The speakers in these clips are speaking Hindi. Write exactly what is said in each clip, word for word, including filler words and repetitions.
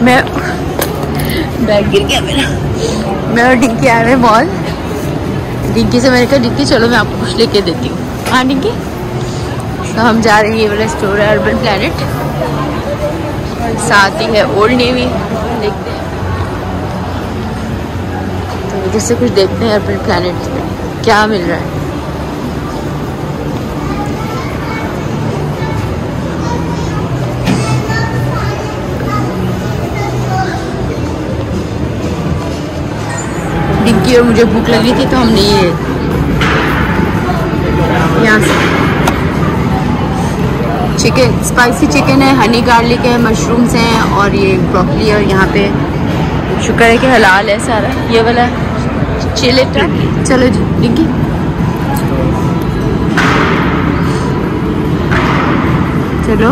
मैं बैग गिर गया मेरा। मैं और डिंकी आ रहे हैं मॉल। डिंकी से मैंने कहा डिंकी चलो मैं आपको कुछ लेके देती हूँ। हाँ डिंकी, तो हम जा रहे हैं, ये वाला स्टोर है अर्बन प्लैनेट, साथ ही है ओल्ड नेवी। देखते हैं तो इधर से कुछ देखते हैं अर्बन प्लैनेट में क्या मिल रहा है। डिंकी और मुझे भूख लगी थी तो हमने ये यहाँ से चिकन, स्पाइसी चिकन है, हनी गार्लिक है, मशरूम्स हैं और ये ब्रोकली है। और यहाँ पे शुक्र है कि हलाल है सारा। ये वाला चिली ट्रक। चलो जी डिंकी, चलो।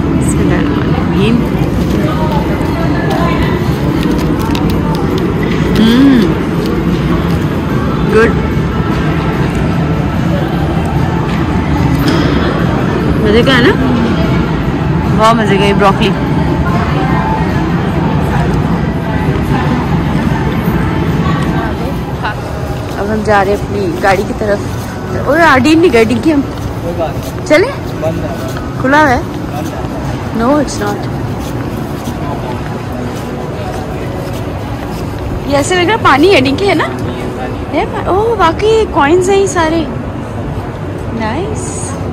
हम्म गुड, मजे का है ना, बहुत मजे का ये ब्रोकली। अब हम जा रहे हैं अपनी गाड़ी की तरफ। और आडी नहीं गाड़ी की, हम चले, खुला है। No it's not. ये ऐसे लग रहा पानी है डिंकी, है ना? है। ओह वाकई कॉइन्स हैं ये सारे। नाइस।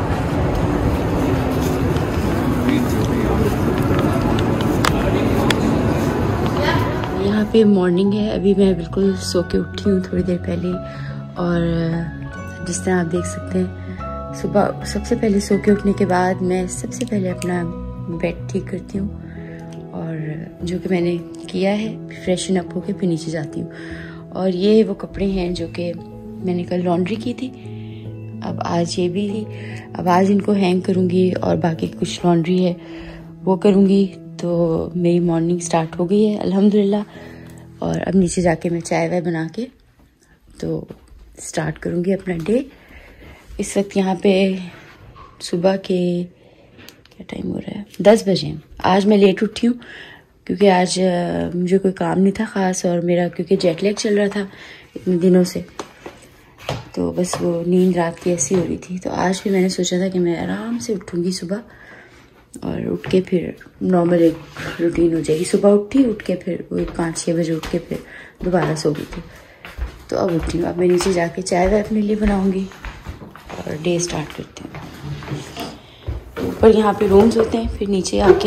यहाँ पे मॉर्निंग है, अभी मैं बिल्कुल सो के उठी हूँ थोड़ी देर पहले। और जिस तरह आप देख सकते हैं, सुबह सबसे पहले सो के उठने के बाद मैं सबसे पहले अपना बेड ठीक करती हूँ, और जो कि मैंने किया है, फ्रेशन अप होके फिर नीचे जाती हूँ। और ये वो कपड़े हैं जो कि मैंने कल लॉन्ड्री की थी, अब आज ये भी, अब आज इनको हैंग करूँगी और बाकी कुछ लॉन्ड्री है वो करूँगी। तो मेरी मॉर्निंग स्टार्ट हो गई है अल्हम्दुलिल्लाह। और अब नीचे जाके मैं चाय वाय बना के तो स्टार्ट करूँगी अपना डे। इस वक्त यहाँ पे सुबह के क्या टाइम हो रहा है, दस बजे। आज मैं लेट उठी हूँ क्योंकि आज मुझे कोई काम नहीं था ख़ास, और मेरा क्योंकि जेट लैग चल रहा था इतने दिनों से, तो बस वो नींद रात की ऐसी हो रही थी। तो आज भी मैंने सोचा था कि मैं आराम से उठूँगी सुबह, और उठ के फिर नॉर्मल एक रूटीन हो जाएगी। सुबह उठी, उठ के फिर वो पाँच छः बजे उठ के फिर दोबारा सो गई थी। तो अब उठी हूँ, अब मैं नीचे जाके चाय वाय अपने लिए बनाऊँगी और डे स्टार्ट करती हूँ। ऊपर यहाँ पे रूम्स होते हैं, फिर नीचे आके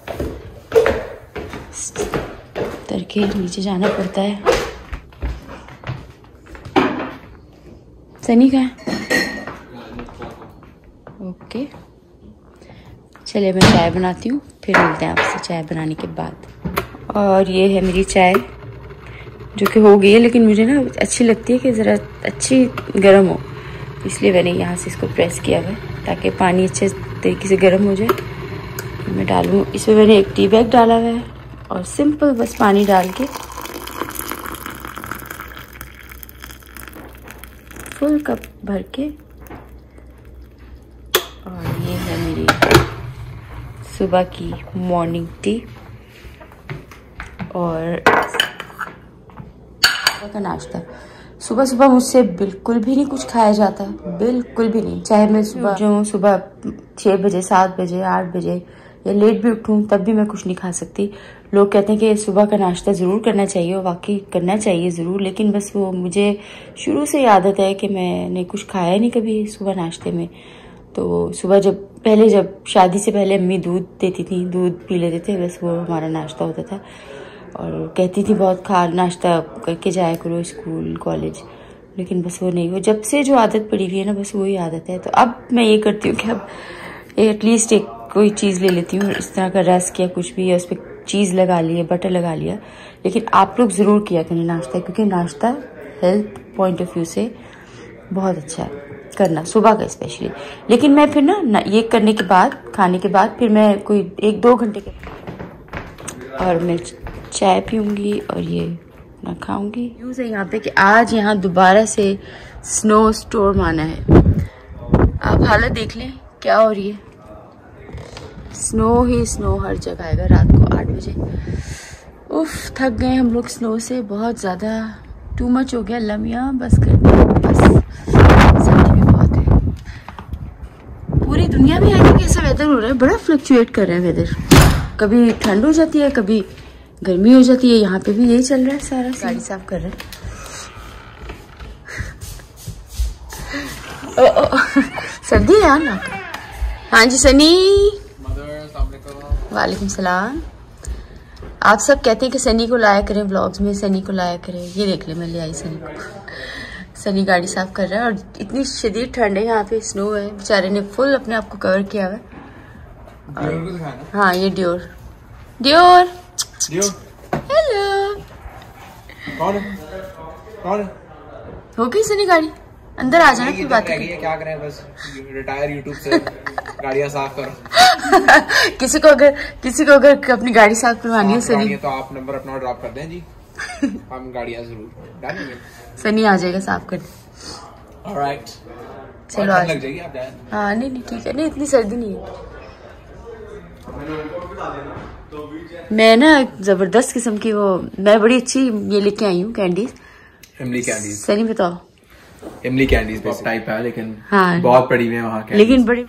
उतर के नीचे जाना पड़ता है। सनी का है? ओके, चलिए मैं चाय बनाती हूँ, फिर मिलते हैं आपसे चाय बनाने के बाद। और ये है मेरी चाय जो कि हो गई है, लेकिन मुझे ना अच्छी लगती है कि ज़रा अच्छी गर्म हो, इसलिए मैंने यहाँ से इसको प्रेस किया हुआ है ताकि पानी अच्छे तरीके से गर्म हो जाए। मैं डालूँ इसमें, मैंने एक टी बैग डाला हुआ है और सिंपल बस पानी डाल के फुल कप भर के। और ये है मेरी सुबह की मॉर्निंग टी और सुबह का नाश्ता। सुबह सुबह मुझसे बिल्कुल भी नहीं कुछ खाया जाता, बिल्कुल भी नहीं। चाहे मैं सुबह जो सुबह छः बजे, सात बजे, आठ बजे या लेट भी उठूँ तब भी मैं कुछ नहीं खा सकती। लोग कहते हैं कि सुबह का नाश्ता ज़रूर करना चाहिए, और वाकई करना चाहिए ज़रूर, लेकिन बस वो मुझे शुरू से आदत है कि मैंने कुछ खाया नहीं कभी सुबह नाश्ते में। तो सुबह जब पहले जब शादी से पहले अम्मी दूध देती थी, दूध पी लेते थे, बस वो हमारा नाश्ता होता था। और कहती थी बहुत खा नाश्ता करके जाया करो स्कूल कॉलेज, लेकिन बस वो नहीं, वो जब से जो आदत पड़ी हुई है ना, बस वही आदत है। तो अब मैं ये करती हूँ कि अब एटलीस्ट एक कोई चीज़ ले लेती हूँ, इस तरह का रस्क या कुछ भी, या उस पर चीज़ लगा लिया, बटर लगा लिया। लेकिन आप लोग ज़रूर किया करें नाश्ता, क्योंकि नाश्ता हेल्थ पॉइंट ऑफ व्यू से बहुत अच्छा है करना, सुबह का स्पेशली। लेकिन मैं फिर ना, ना ये करने के बाद, खाने के बाद फिर मैं कोई एक दो घंटे के और मैं चाय पीऊँगी और ये ना खाऊँगी। न्यूज़ है यहाँ पे कि आज यहाँ दोबारा से स्नो स्टॉर्म आना है। आप हालत देख लें क्या हो रही है, स्नो ही स्नो हर जगह आएगा रात को आठ बजे। उफ, थक गए हम लोग स्नो से बहुत ज़्यादा, टू मच हो गया। अल्लाह मियाँ बस कर दे, बस। सर्दी भी बहुत है, पूरी दुनिया में आगे कैसा वेदर हो रहा है, बड़ा फ्लक्चुएट कर रहा है वेदर। कभी ठंड हो जाती है, कभी गर्मी हो जाती है। यहाँ पे भी यही चल रहा है सारा। गाड़ी साफ कर रहे हैं। ओ, ओ, सर्दी है यार ना। हाँ जी सनी, वालेकुम सलाम। आप सब कहते हैं कि सनी को लाया करें व्लॉग्स में, सनी को लाया करें। ये देख ले, मैं ले आई सनी को। सनी गाड़ी साफ कर रहा है और इतनी शदीद ठंड है यहाँ पे, स्नो है। बेचारे ने फुल अपने आप को कवर किया हुआ है। हाँ ये डियोर, डियोर हेलो। कौन कौन हो गई सनी गाड़ी? अंदर आ जाना, फिर बात करें। क्या करें, बस रिटायर यूट्यूब से गाड़ियां साफ करो। किसी को अगर किसी को अगर अपनी गाड़ी साफ करवानी है सनी, तो आप नंबर अपना ड्रॉप कर दें जी। हम गाड़ियां जरूर डालेंगे। सनी आ जाएगा साफ कर। ऑलराइट, चलो आज लग जाएगी, आप जाए। हाँ नहीं नहीं ठीक है, नहीं इतनी सर्दी नहीं है। मैं ना जबरदस्त किस्म की वो, मैं बड़ी अच्छी ये लेके आई हूँ कैंडीज, इमली कैंडीज। सनी बताओ। इमली कैंडीज पॉप टाइप है, लेकिन हाँ बहुत बड़ी है वहाँ, लेकिन बड़ी।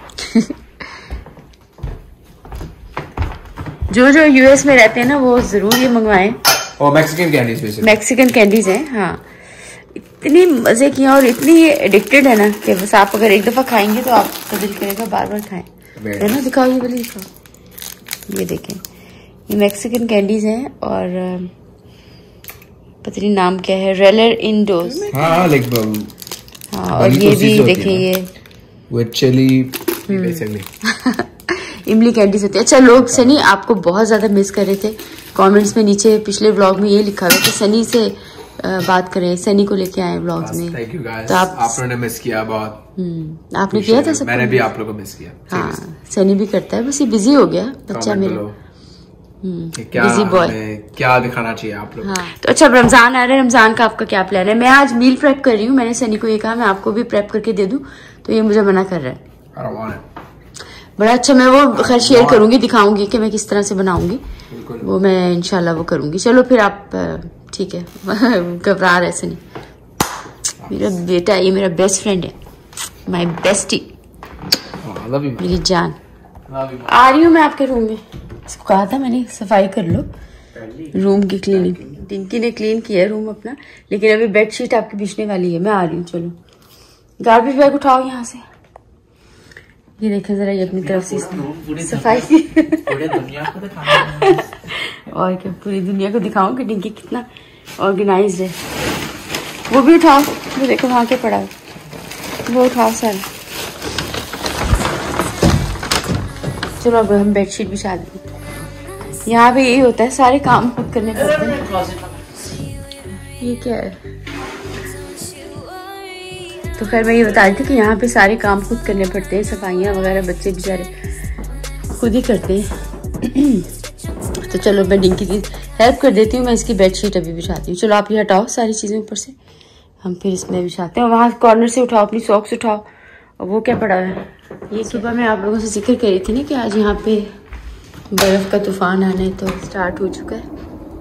जो जो यूएस में रहते हैं ना वो जरूर ये मंगवाएं। और Mexican candies basically, Mexican candies हैं। हाँ इतनी मजे की और इतनी एडिक्टेड है ना कि बस आप अगर एक दफा खाएंगे तो आपका दिल करेगा बार बार खाएं, है ना। दिखाओ ये वाली, दिखाओ, ये देखें, ये मैक्सिकन कैंडीज हैं और पता नहीं नाम क्या है, रेलर इंडोज। हाँ लाइक हाँ, और ये भी देखें, ये विद चिली बेसिकली इमली कैंडीज होती है। अच्छा लोग, सनी आपको बहुत ज्यादा मिस कर रहे थे कमेंट्स में, नीचे पिछले व्लॉग में ये लिखा हुआ है कि सनी से बात करें, सनी को लेके आए व्लॉग्स में। थैंक यू गाइस, तो आप आपने मिस किया बहुत। हम्म आपने किया था सब, मैंने भी आप लोगों को मिस किया। हाँ सनी भी करता है, बस ये बिजी हो गया बच्चा मेरा, बिजी बॉय। क्या दिखाना चाहिए आप लोग? हाँ तो अच्छा, रमजान आ रहा है, रमजान का आपका क्या प्लान है? मैं आज मील प्रेप कर रही हूँ। मैंने सनी को ये कहा मैं आपको भी प्रेप करके दे दूं, तो ये मुझे मना कर रहा है। बड़ा अच्छा, मैं वो खैर शेयर करूंगी, दिखाऊंगी कि मैं किस तरह से बनाऊंगी, वो मैं इंशाल्लाह वो करूंगी। चलो फिर आप ठीक है। घबरा रहे सनी, मेरा बेटा, ये मेरा बेस्ट फ्रेंड है, माई बेस्टी, मेरी जान। आ रही हूँ मैं आपके रूम में, इसको कहा था मैंने सफाई कर लो रूम की, क्लीनिंग। टिंकी ने क्लीन किया है रूम अपना, लेकिन अभी बेडशीट आपकी बिछने वाली है। मैं आ रही हूँ, चलो गार्बेज बैग उठाओ यहाँ से। ये देखें जरा, ये अपनी तरफ से सफाई की। पूरी दुनिया को दिखाऊं और क्या, पूरी दुनिया को दिखाऊं कि टिंकी कितना ऑर्गेनाइज्ड है। वो भी उठाओ, वो देखो वहाँ के पड़ा है, वो उठाओ सारा। चलो अब हम बेडशीट बिछा दें। यहाँ पे यही होता है, सारे काम खुद करने पड़ते हैं। ये क्या है? तो खैर मैं ये बता रही थी कि यहाँ पे सारे काम खुद करने पड़ते हैं, सफाइयाँ वगैरह बच्चे बेचारे खुद ही करते हैं। तो चलो मैं डिंकी की हेल्प कर देती हूँ, मैं इसकी बेडशीट अभी बिछाती हूँ। चलो आप ये हटाओ सारी चीज़ें ऊपर से, हम फिर इसमें बिछाते हैं। वहाँ कॉर्नर से उठाओ, अपनी सॉक्स उठाओ। और वो क्या पड़ा है? ये सुबह मैं आप लोगों से जिक्र कर रही थी ना कि आज यहाँ पे बर्फ का तूफान आने तो स्टार्ट हो चुका है।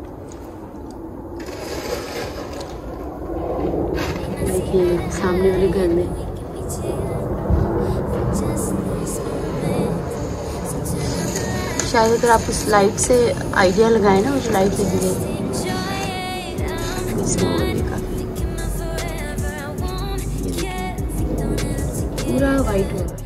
देखिए सामने वाले घर में शायद अगर आप उस लाइट से आइडिया लगाए ना, उस लाइट लगी है पूरा वाइट हुआ।